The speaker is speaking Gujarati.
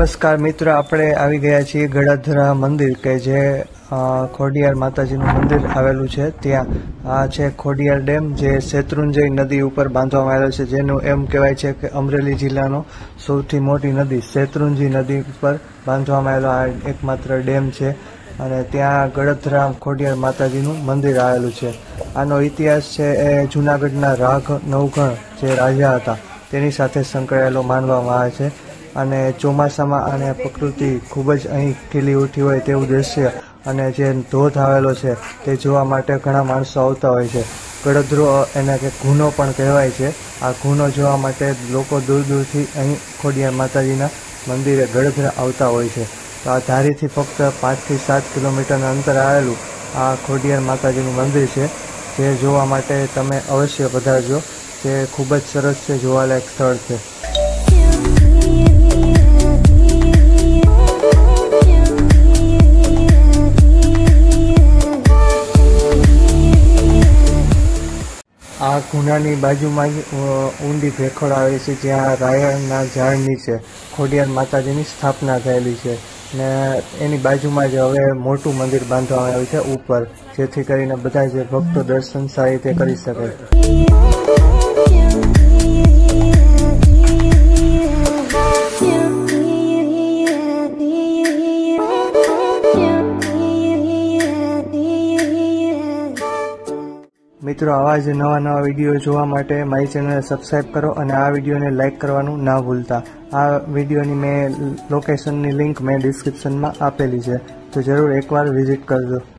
નમસ્કાર મિત્રો, આપણે આવી ગયા છીએ ગળાધરા મંદિર કે જે ખોડિયાર માતાજીનું મંદિર આવેલું છે. ત્યાં આ છે ખોડિયાર ડેમ, જે શેત્રુંજય નદી ઉપર બાંધવામાં આવેલો છે, જેનું એમ કહેવાય છે કે અમરેલી જિલ્લાનો સૌથી મોટી નદી શેત્રુંજય નદી ઉપર બાંધવામાં આવેલો આ એકમાત્ર ડેમ છે. અને ત્યાં ગળધરા ખોડિયાર માતાજીનું મંદિર આવેલું છે. આનો ઇતિહાસ છે એ જૂનાગઢના રાઘ નવઘણ જે રાજા હતા તેની સાથે સંકળાયેલો માનવામાં આવે છે. અને ચોમાસામાં અને પ્રકૃતિ ખૂબ જ અહીં ખીલી ઉઠી હોય તેવું દ્રશ્ય અને જે ધોધ આવેલો છે તે જોવા માટે ઘણા માણસો આવતા હોય છે. ગળધરો એને કે ગુનો પણ કહેવાય છે. આ ગુનો જોવા માટે લોકો દૂર દૂરથી અહીં ખોડિયાર માતાજીના મંદિરે ગળધરા આવતા હોય છે. તો આ ધારીથી ફક્ત 5 થી 7 કિલોમીટરના અંતર આવેલું આ ખોડિયાર માતાજીનું મંદિર છે, જે જોવા માટે તમે અવશ્ય પધારજો. જે ખૂબ જ સરસ છે, જોવાલાયક સ્થળ છે. આ ગુનાની બાજુમાં જ ઊંડી ભેખડ આવે છે, જ્યાં રાયણના ઝાડ નીચે ખોડિયાર માતાજીની સ્થાપના થયેલી છે. ને એની બાજુમાં જ હવે મોટું મંદિર બાંધવામાં આવ્યું છે ઉપર, જેથી કરીને બધા જે ભક્તો દર્શન સારી રીતે કરી શકે. મિત્રો, આવા જ નવા વિડીયો જોવા માટે મારી ચેનલને સબસ્ક્રાઈબ કરો અને આ વિડીયોને લાઇક કરવાનું ના ભૂલતા. આ વિડીયોની મેં લોકેશનની લિંક મેં ડિસ્ક્રિપ્શનમાં આપેલી છે, તો જરૂર એકવાર વિઝિટ કરજો.